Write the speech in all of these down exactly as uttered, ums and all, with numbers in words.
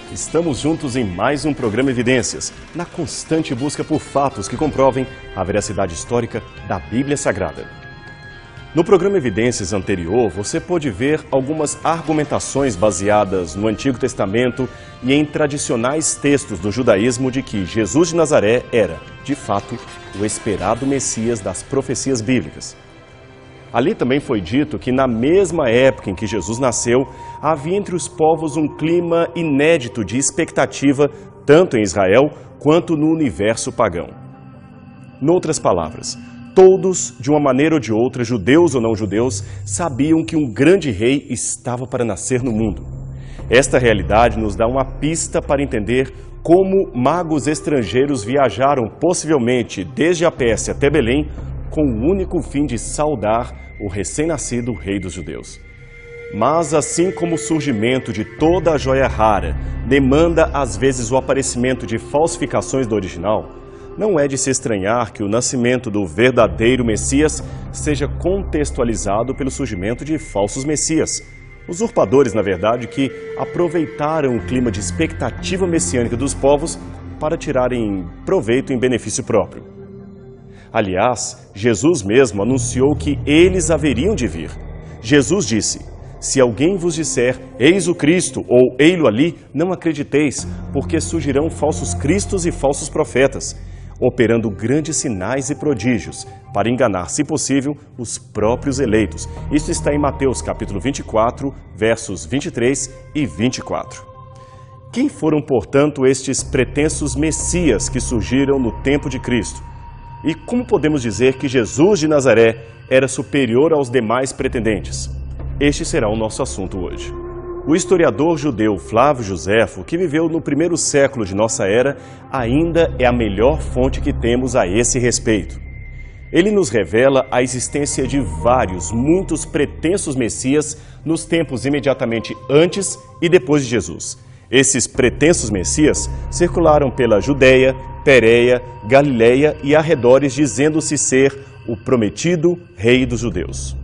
Estamos juntos em mais um programa Evidências, na constante busca por fatos que comprovem a veracidade histórica da Bíblia Sagrada. No programa Evidências anterior, você pôde ver algumas argumentações baseadas no Antigo Testamento e em tradicionais textos do judaísmo de que Jesus de Nazaré era, de fato, o esperado Messias das profecias bíblicas. Ali também foi dito que na mesma época em que Jesus nasceu, havia entre os povos um clima inédito de expectativa, tanto em Israel quanto no universo pagão. Noutras palavras, todos, de uma maneira ou de outra, judeus ou não judeus, sabiam que um grande rei estava para nascer no mundo. Esta realidade nos dá uma pista para entender como magos estrangeiros viajaram possivelmente desde a Pérsia até Belém com o único fim de saudar o recém-nascido rei dos judeus. Mas assim como o surgimento de toda a joia rara demanda às vezes o aparecimento de falsificações do original, não é de se estranhar que o nascimento do verdadeiro Messias seja contextualizado pelo surgimento de falsos messias. Usurpadores, na verdade, que aproveitaram o clima de expectativa messiânica dos povos para tirarem proveito em benefício próprio. Aliás, Jesus mesmo anunciou que eles haveriam de vir. Jesus disse: se alguém vos disser, eis o Cristo, ou ei-lo ali, não acrediteis, porque surgirão falsos cristos e falsos profetas, operando grandes sinais e prodígios, para enganar, se possível, os próprios eleitos. Isso está em Mateus capítulo vinte e quatro, versos vinte e três e vinte e quatro. Quem foram, portanto, estes pretensos messias que surgiram no tempo de Cristo? E como podemos dizer que Jesus de Nazaré era superior aos demais pretendentes? Este será o nosso assunto hoje. O historiador judeu Flávio Joséfo, que viveu no primeiro século de nossa era, ainda é a melhor fonte que temos a esse respeito. Ele nos revela a existência de vários, muitos pretensos messias nos tempos imediatamente antes e depois de Jesus. Esses pretensos messias circularam pela Judéia, Pérea, Galileia e arredores, dizendo-se ser o prometido rei dos judeus.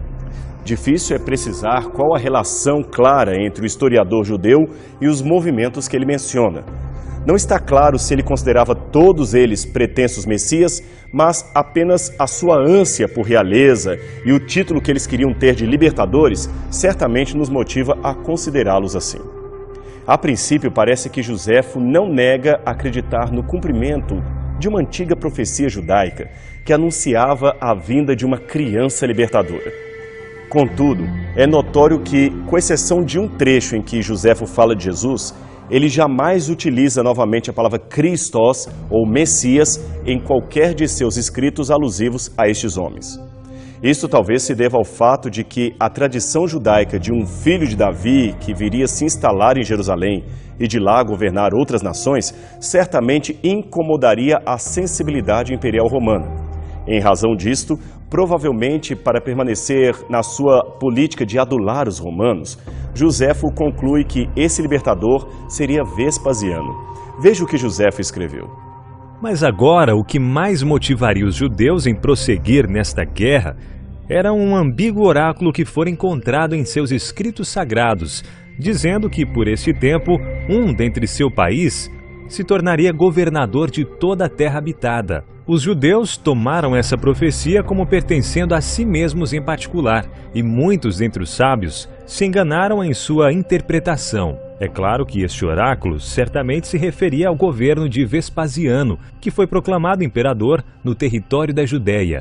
Difícil é precisar qual a relação clara entre o historiador judeu e os movimentos que ele menciona. Não está claro se ele considerava todos eles pretensos messias, mas apenas a sua ânsia por realeza e o título que eles queriam ter de libertadores certamente nos motiva a considerá-los assim. A princípio, parece que Joséfo não nega acreditar no cumprimento de uma antiga profecia judaica que anunciava a vinda de uma criança libertadora. Contudo, é notório que, com exceção de um trecho em que Joséfo fala de Jesus, ele jamais utiliza novamente a palavra Christos ou Messias em qualquer de seus escritos alusivos a estes homens. Isso talvez se deva ao fato de que a tradição judaica de um filho de Davi que viria se instalar em Jerusalém e de lá governar outras nações certamente incomodaria a sensibilidade imperial romana. Em razão disto, provavelmente para permanecer na sua política de adular os romanos, Joséfo conclui que esse libertador seria Vespasiano. Veja o que Joséfo escreveu. Mas agora, o que mais motivaria os judeus em prosseguir nesta guerra era um ambíguo oráculo que fora encontrado em seus escritos sagrados, dizendo que, por este tempo, um dentre seu país se tornaria governador de toda a terra habitada. Os judeus tomaram essa profecia como pertencendo a si mesmos em particular, e muitos dentre os sábios se enganaram em sua interpretação. É claro que este oráculo certamente se referia ao governo de Vespasiano, que foi proclamado imperador no território da Judéia.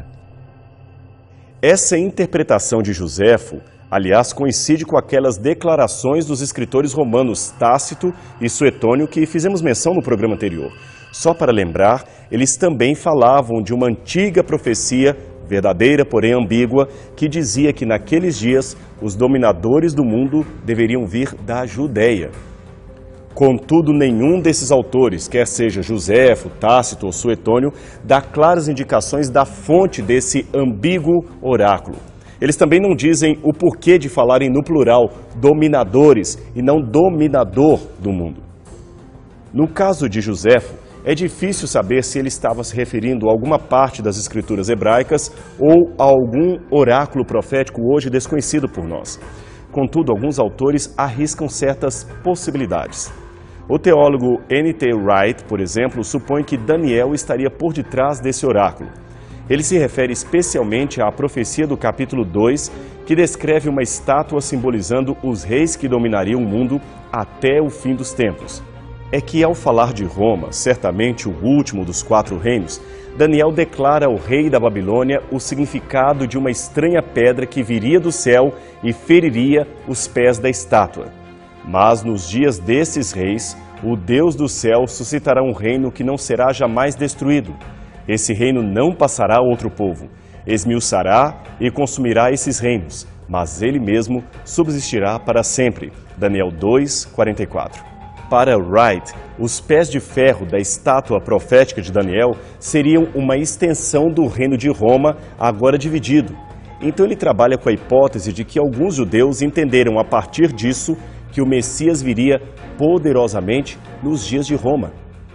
Essa interpretação de Joséfo, aliás, coincide com aquelas declarações dos escritores romanos Tácito e Suetônio que fizemos menção no programa anterior. Só para lembrar, eles também falavam de uma antiga profecia, verdadeira, porém ambígua, que dizia que naqueles dias os dominadores do mundo deveriam vir da Judéia. Contudo, nenhum desses autores, quer seja Joséfo, Tácito ou Suetônio, dá claras indicações da fonte desse ambíguo oráculo. Eles também não dizem o porquê de falarem no plural dominadores e não dominador do mundo. No caso de Joséfo, é difícil saber se ele estava se referindo a alguma parte das escrituras hebraicas ou a algum oráculo profético hoje desconhecido por nós. Contudo, alguns autores arriscam certas possibilidades. O teólogo N T Wright, por exemplo, supõe que Daniel estaria por detrás desse oráculo. Ele se refere especialmente à profecia do capítulo dois, que descreve uma estátua simbolizando os reis que dominariam o mundo até o fim dos tempos. É que, ao falar de Roma, certamente o último dos quatro reinos, Daniel declara ao rei da Babilônia o significado de uma estranha pedra que viria do céu e feriria os pés da estátua. Mas nos dias desses reis, o Deus do céu suscitará um reino que não será jamais destruído. Esse reino não passará a outro povo, esmiuçará e consumirá esses reinos, mas ele mesmo subsistirá para sempre. Daniel dois, quarenta e quatro. Para Wright, os pés de ferro da estátua profética de Daniel seriam uma extensão do reino de Roma, agora dividido. Então ele trabalha com a hipótese de que alguns judeus entenderam a partir disso que o Messias viria poderosamente nos dias de Roma.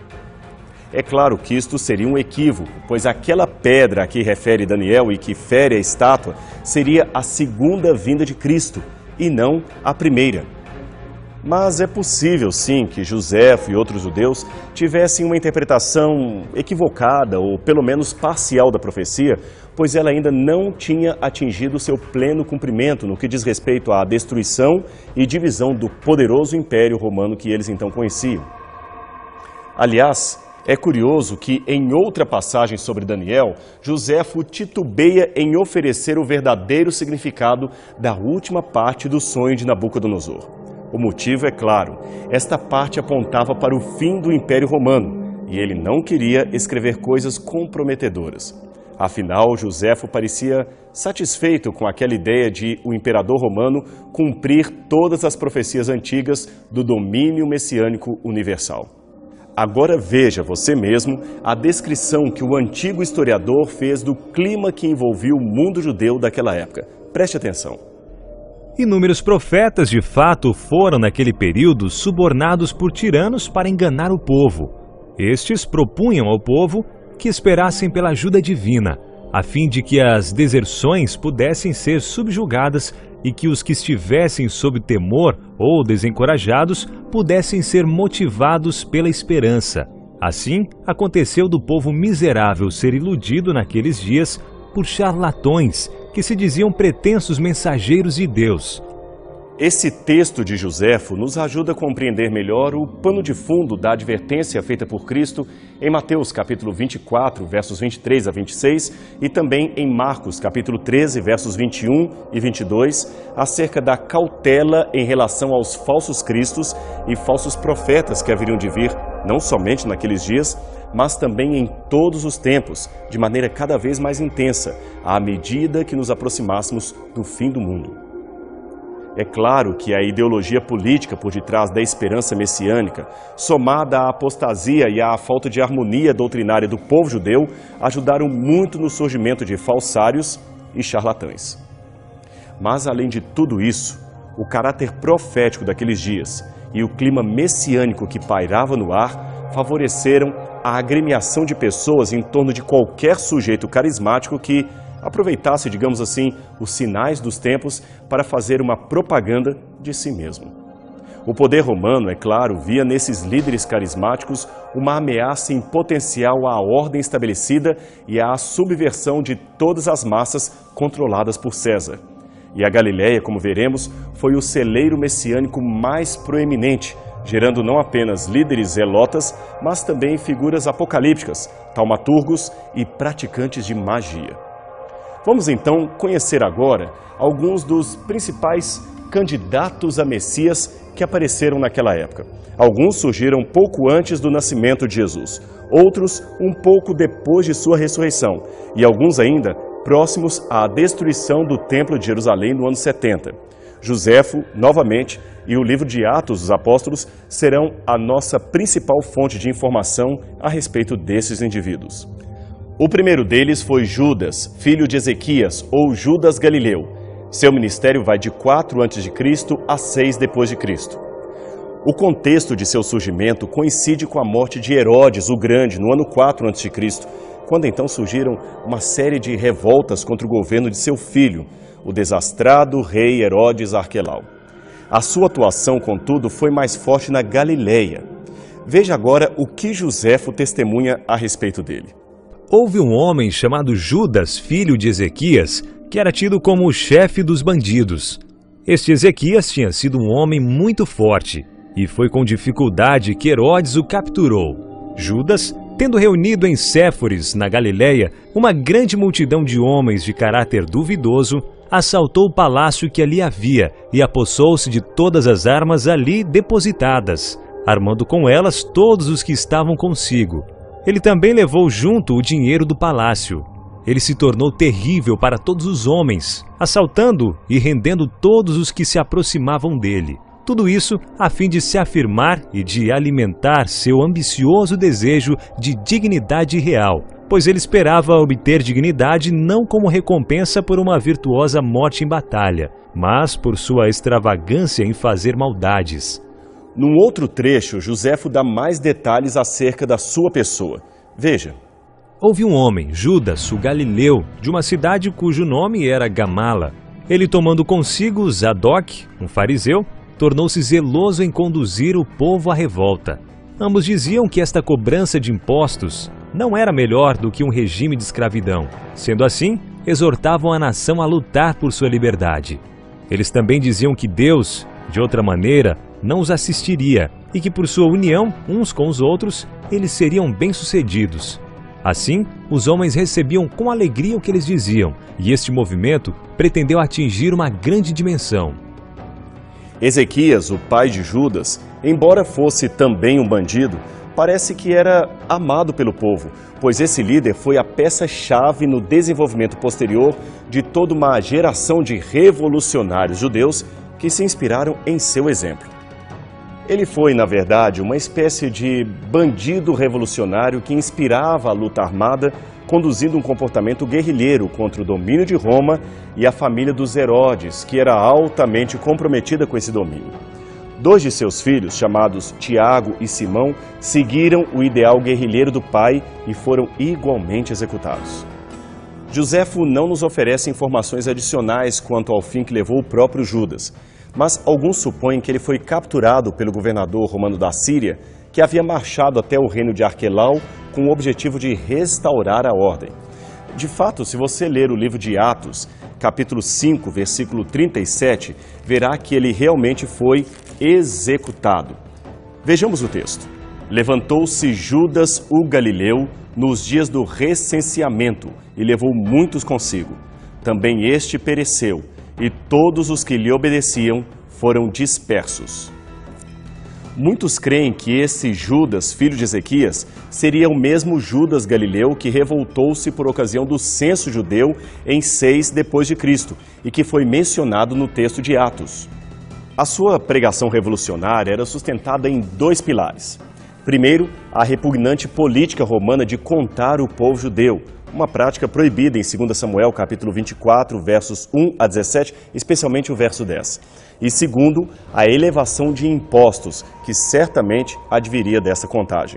É claro que isto seria um equívoco, pois aquela pedra a que refere Daniel e que fere a estátua seria a segunda vinda de Cristo e não a primeira. Mas é possível sim que Joséfo e outros judeus tivessem uma interpretação equivocada ou pelo menos parcial da profecia, pois ela ainda não tinha atingido seu pleno cumprimento no que diz respeito à destruição e divisão do poderoso império romano que eles então conheciam. Aliás, é curioso que, em outra passagem sobre Daniel, Joséfo titubeia em oferecer o verdadeiro significado da última parte do sonho de Nabucodonosor. O motivo é claro, esta parte apontava para o fim do Império Romano, e ele não queria escrever coisas comprometedoras. Afinal, Joséfo parecia satisfeito com aquela ideia de o imperador romano cumprir todas as profecias antigas do domínio messiânico universal. Agora veja você mesmo a descrição que o antigo historiador fez do clima que envolvia o mundo judeu daquela época. Preste atenção. Inúmeros profetas, de fato, foram naquele período subornados por tiranos para enganar o povo. Estes propunham ao povo que esperassem pela ajuda divina, a fim de que as deserções pudessem ser subjugadas e que os que estivessem sob temor ou desencorajados pudessem ser motivados pela esperança. Assim, aconteceu do povo miserável ser iludido naqueles dias por charlatões que se diziam pretensos mensageiros de Deus. Esse texto de Joséfo nos ajuda a compreender melhor o pano de fundo da advertência feita por Cristo em Mateus capítulo vinte e quatro, versos vinte e três a vinte e seis, e também em Marcos capítulo treze, versos vinte e um e vinte e dois, acerca da cautela em relação aos falsos cristos e falsos profetas que haveriam de vir, não somente naqueles dias, mas também em todos os tempos, de maneira cada vez mais intensa, à medida que nos aproximássemos do fim do mundo. É claro que a ideologia política por detrás da esperança messiânica, somada à apostasia e à falta de harmonia doutrinária do povo judeu, ajudaram muito no surgimento de falsários e charlatães. Mas, além de tudo isso, o caráter profético daqueles dias e o clima messiânico que pairava no ar favoreceram a agremiação de pessoas em torno de qualquer sujeito carismático que aproveitasse, digamos assim, os sinais dos tempos para fazer uma propaganda de si mesmo. O poder romano, é claro, via nesses líderes carismáticos uma ameaça em potencial à ordem estabelecida e à subversão de todas as massas controladas por César. E a Galileia, como veremos, foi o celeiro messiânico mais proeminente, gerando não apenas líderes zelotas, mas também figuras apocalípticas, taumaturgos e praticantes de magia. Vamos então conhecer agora alguns dos principais candidatos a Messias que apareceram naquela época. Alguns surgiram pouco antes do nascimento de Jesus, outros um pouco depois de sua ressurreição e alguns ainda próximos à destruição do Templo de Jerusalém no ano setenta. Joséfo, novamente, e o livro de Atos dos Apóstolos serão a nossa principal fonte de informação a respeito desses indivíduos. O primeiro deles foi Judas, filho de Ezequias, ou Judas Galileu. Seu ministério vai de quatro antes de Cristo a seis depois de Cristo. O contexto de seu surgimento coincide com a morte de Herodes o Grande no ano quatro antes de Cristo, quando então surgiram uma série de revoltas contra o governo de seu filho, o desastrado rei Herodes Arquelau. A sua atuação, contudo, foi mais forte na Galileia. Veja agora o que Joséfo testemunha a respeito dele. Houve um homem chamado Judas, filho de Ezequias, que era tido como o chefe dos bandidos. Este Ezequias tinha sido um homem muito forte, e foi com dificuldade que Herodes o capturou. Judas, tendo reunido em Séforis, na Galiléia, uma grande multidão de homens de caráter duvidoso, assaltou o palácio que ali havia e apossou-se de todas as armas ali depositadas, armando com elas todos os que estavam consigo. Ele também levou junto o dinheiro do palácio. Ele se tornou terrível para todos os homens, assaltando e rendendo todos os que se aproximavam dele. Tudo isso a fim de se afirmar e de alimentar seu ambicioso desejo de dignidade real, pois ele esperava obter dignidade não como recompensa por uma virtuosa morte em batalha, mas por sua extravagância em fazer maldades. Num outro trecho, Joséfo dá mais detalhes acerca da sua pessoa. Veja. Houve um homem, Judas, o Galileu, de uma cidade cujo nome era Gamala. Ele, tomando consigo Zadok, um fariseu, tornou-se zeloso em conduzir o povo à revolta. Ambos diziam que esta cobrança de impostos não era melhor do que um regime de escravidão. Sendo assim, exortavam a nação a lutar por sua liberdade. Eles também diziam que Deus, de outra maneira, não os assistiria e que por sua união uns com os outros, eles seriam bem-sucedidos. Assim, os homens recebiam com alegria o que eles diziam, e este movimento pretendeu atingir uma grande dimensão. Ezequias, o pai de Judas, embora fosse também um bandido, parece que era amado pelo povo, pois esse líder foi a peça-chave no desenvolvimento posterior de toda uma geração de revolucionários judeus que se inspiraram em seu exemplo. Ele foi, na verdade, uma espécie de bandido revolucionário que inspirava a luta armada, conduzindo um comportamento guerrilheiro contra o domínio de Roma e a família dos Herodes, que era altamente comprometida com esse domínio. Dois de seus filhos, chamados Tiago e Simão, seguiram o ideal guerrilheiro do pai e foram igualmente executados. Joséfo não nos oferece informações adicionais quanto ao fim que levou o próprio Judas, mas alguns supõem que ele foi capturado pelo governador romano da Síria, que havia marchado até o reino de Arquelau com o objetivo de restaurar a ordem. De fato, se você ler o livro de Atos, capítulo cinco, versículo trinta e sete, verá que ele realmente foi executado. Vejamos o texto. Levantou-se Judas o Galileu nos dias do recenseamento e levou muitos consigo. Também este pereceu, e todos os que lhe obedeciam foram dispersos. Muitos creem que esse Judas, filho de Ezequias, seria o mesmo Judas Galileu que revoltou-se por ocasião do censo judeu em seis depois de Cristo e que foi mencionado no texto de Atos. A sua pregação revolucionária era sustentada em dois pilares. Primeiro, a repugnante política romana de contar o povo judeu, uma prática proibida em dois Samuel, capítulo vinte e quatro, versos um a dezessete, especialmente o verso dez. E segundo, a elevação de impostos, que certamente adviria dessa contagem.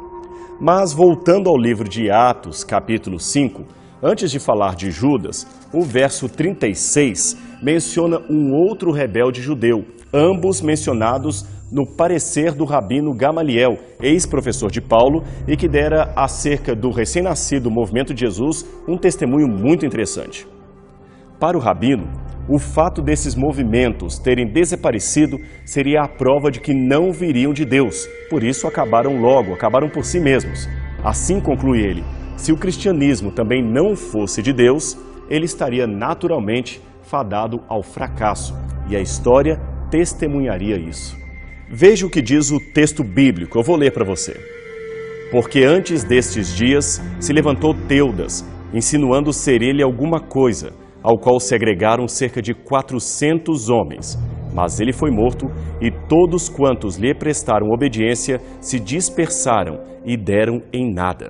Mas voltando ao livro de Atos, capítulo cinco, antes de falar de Judas, o verso trinta e seis menciona um outro rebelde judeu, ambos mencionados no parecer do rabino Gamaliel, ex-professor de Paulo, e que dera acerca do recém-nascido movimento de Jesus um testemunho muito interessante. Para o rabino, o fato desses movimentos terem desaparecido seria a prova de que não viriam de Deus, por isso acabaram logo, acabaram por si mesmos. Assim conclui ele, se o cristianismo também não fosse de Deus, ele estaria naturalmente fadado ao fracasso, e a história testemunharia isso. Veja o que diz o texto bíblico, eu vou ler para você. Porque antes destes dias se levantou Teudas, insinuando ser ele alguma coisa, ao qual se agregaram cerca de quatrocentos homens. Mas ele foi morto, e todos quantos lhe prestaram obediência se dispersaram e deram em nada.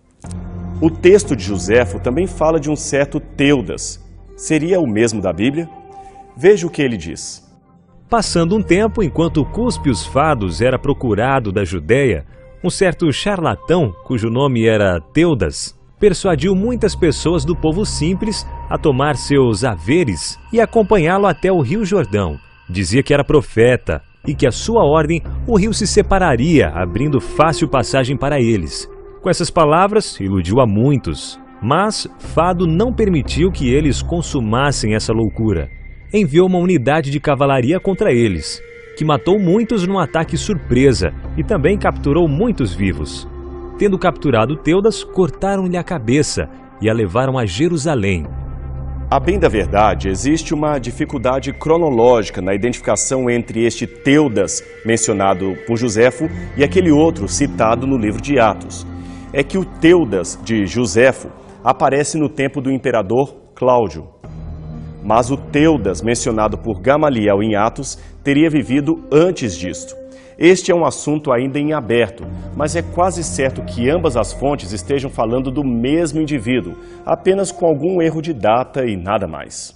O texto de Joséfo também fala de um certo Teudas. Seria o mesmo da Bíblia? Veja o que ele diz. Passando um tempo, enquanto Cúspio Fados era procurado da Judéia, um certo charlatão, cujo nome era Teudas, persuadiu muitas pessoas do povo simples a tomar seus haveres e acompanhá-lo até o rio Jordão. Dizia que era profeta, e que a sua ordem o rio se separaria, abrindo fácil passagem para eles. Com essas palavras, iludiu a muitos, mas Fado não permitiu que eles consumassem essa loucura. Enviou uma unidade de cavalaria contra eles, que matou muitos num ataque surpresa e também capturou muitos vivos. Tendo capturado Teudas, cortaram-lhe a cabeça e a levaram a Jerusalém. A bem da verdade, existe uma dificuldade cronológica na identificação entre este Teudas, mencionado por Josefo, e aquele outro citado no livro de Atos. É que o Teudas de Josefo aparece no tempo do imperador Cláudio. Mas o Teudas, mencionado por Gamaliel em Atos, teria vivido antes disto. Este é um assunto ainda em aberto, mas é quase certo que ambas as fontes estejam falando do mesmo indivíduo, apenas com algum erro de data e nada mais.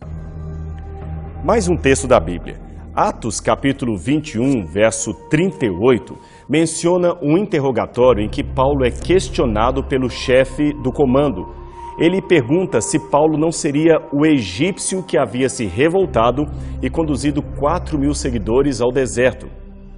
Mais um texto da Bíblia. Atos capítulo vinte e um, verso trinta e oito, menciona um interrogatório em que Paulo é questionado pelo chefe do comando. Ele pergunta se Paulo não seria o egípcio que havia se revoltado e conduzido quatro mil seguidores ao deserto.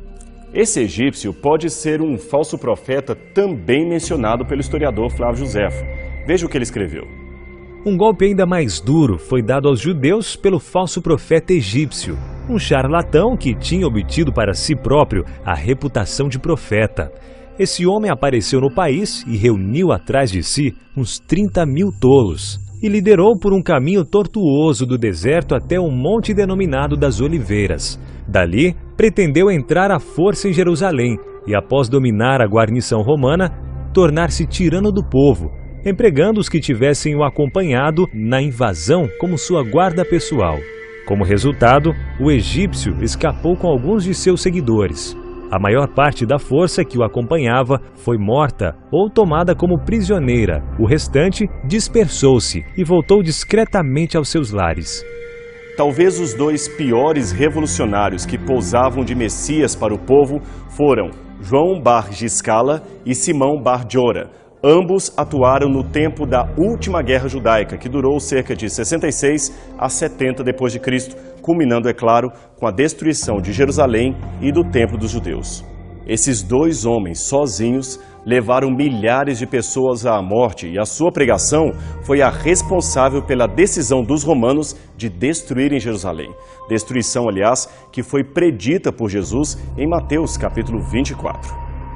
Esse egípcio pode ser um falso profeta também mencionado pelo historiador Flávio Josefo. Veja o que ele escreveu. Um golpe ainda mais duro foi dado aos judeus pelo falso profeta egípcio, um charlatão que tinha obtido para si próprio a reputação de profeta. Esse homem apareceu no país e reuniu atrás de si uns trinta mil tolos e liderou por um caminho tortuoso do deserto até um monte denominado das Oliveiras. Dali, pretendeu entrar à força em Jerusalém e, após dominar a guarnição romana, tornar-se tirano do povo, empregando os que tivessem o acompanhado na invasão como sua guarda pessoal. Como resultado, o egípcio escapou com alguns de seus seguidores. A maior parte da força que o acompanhava foi morta ou tomada como prisioneira. O restante dispersou-se e voltou discretamente aos seus lares. Talvez os dois piores revolucionários que pousavam de Messias para o povo foram João Bar Giscala e Simão Bar Jora. Ambos atuaram no tempo da última guerra judaica, que durou cerca de sessenta e seis a setenta depois de Cristo, culminando, é claro, com a destruição de Jerusalém e do templo dos judeus. Esses dois homens sozinhos levaram milhares de pessoas à morte e a sua pregação foi a responsável pela decisão dos romanos de destruírem Jerusalém. Destruição, aliás, que foi predita por Jesus em Mateus capítulo vinte e quatro.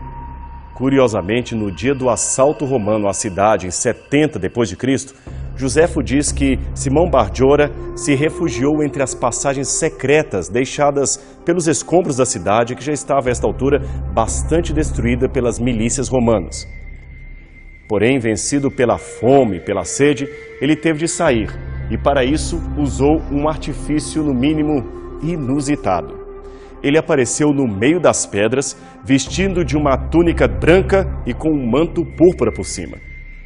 Curiosamente, no dia do assalto romano à cidade, em setenta depois de Cristo, Josefo diz que Simão Bar Jora se refugiou entre as passagens secretas deixadas pelos escombros da cidade, que já estava, a esta altura, bastante destruída pelas milícias romanas. Porém, vencido pela fome e pela sede, ele teve de sair e, para isso, usou um artifício, no mínimo, inusitado. Ele apareceu no meio das pedras, vestindo de uma túnica branca e com um manto púrpura por cima.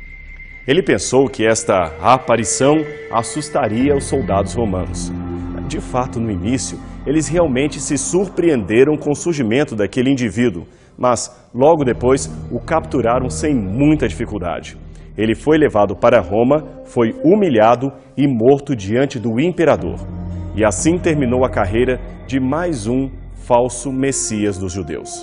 Ele pensou que esta aparição assustaria os soldados romanos. De fato, no início, eles realmente se surpreenderam com o surgimento daquele indivíduo, mas logo depois o capturaram sem muita dificuldade. Ele foi levado para Roma, foi humilhado e morto diante do imperador. E assim terminou a carreira de mais um falso Messias dos judeus.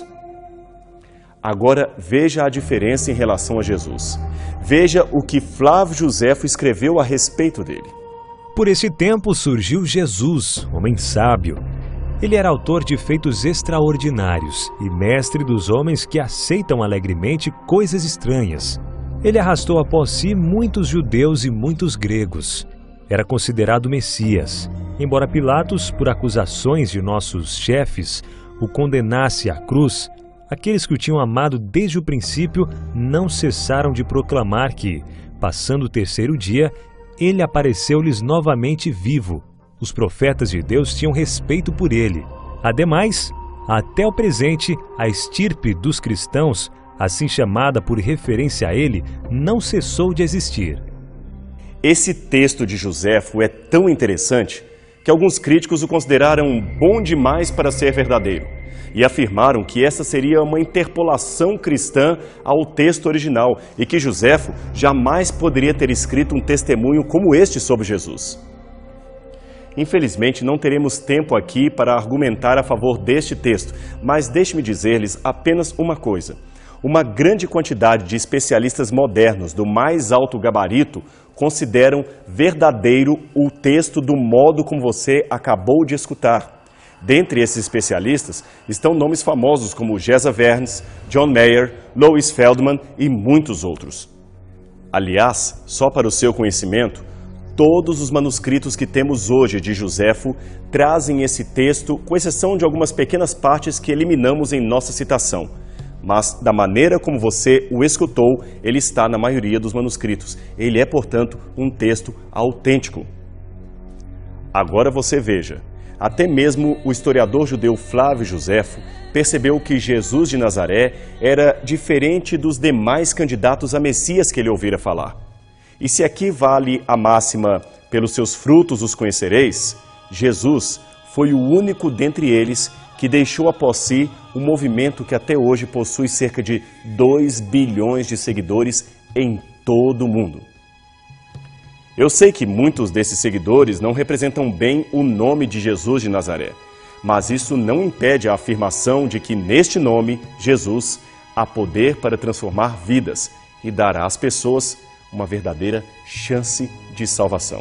Agora veja a diferença em relação a Jesus. Veja o que Flávio Josefo escreveu a respeito dele. Por esse tempo surgiu Jesus, homem sábio. Ele era autor de feitos extraordinários e mestre dos homens que aceitam alegremente coisas estranhas. Ele arrastou após si muitos judeus e muitos gregos. Era considerado Messias, embora Pilatos, por acusações de nossos chefes, o condenasse à cruz. Aqueles que o tinham amado desde o princípio não cessaram de proclamar que, passando o terceiro dia, ele apareceu-lhes novamente vivo. Os profetas de Deus tinham respeito por ele. Ademais, até o presente, a estirpe dos cristãos, assim chamada por referência a ele, não cessou de existir. Esse texto de Josefo é tão interessante que alguns críticos o consideraram bom demais para ser verdadeiro e afirmaram que essa seria uma interpolação cristã ao texto original e que Josefo jamais poderia ter escrito um testemunho como este sobre Jesus. Infelizmente, não teremos tempo aqui para argumentar a favor deste texto, mas deixe-me dizer-lhes apenas uma coisa. Uma grande quantidade de especialistas modernos do mais alto gabarito consideram verdadeiro o texto do modo como você acabou de escutar. Dentre esses especialistas estão nomes famosos como Geza Vernes, John Mayer, Lois Feldman e muitos outros. Aliás, só para o seu conhecimento, todos os manuscritos que temos hoje de Joséfo trazem esse texto, com exceção de algumas pequenas partes que eliminamos em nossa citação. Mas, da maneira como você o escutou, ele está na maioria dos manuscritos. Ele é, portanto, um texto autêntico. Agora você veja, até mesmo o historiador judeu Flávio Joséfo percebeu que Jesus de Nazaré era diferente dos demais candidatos a Messias que ele ouvira falar. E se aqui vale a máxima, pelos seus frutos os conhecereis, Jesus foi o único dentre eles que deixou após si um movimento que até hoje possui cerca de dois bilhões de seguidores em todo o mundo. Eu sei que muitos desses seguidores não representam bem o nome de Jesus de Nazaré, mas isso não impede a afirmação de que neste nome, Jesus, há poder para transformar vidas e dará às pessoas uma verdadeira chance de salvação.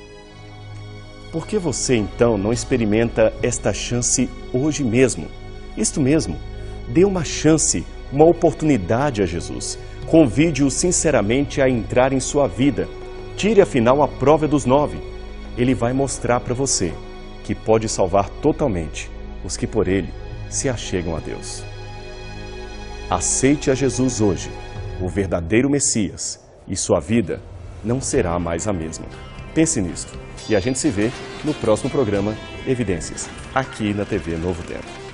Por que você, então, não experimenta esta chance hoje mesmo? Isto mesmo, dê uma chance, uma oportunidade a Jesus. Convide-o sinceramente a entrar em sua vida. Tire, afinal, a prova dos nove. Ele vai mostrar para você que pode salvar totalmente os que por ele se achegam a Deus. Aceite a Jesus hoje, o verdadeiro Messias, e sua vida não será mais a mesma. Pense nisto e a gente se vê no próximo programa Evidências, aqui na T V Novo Tempo.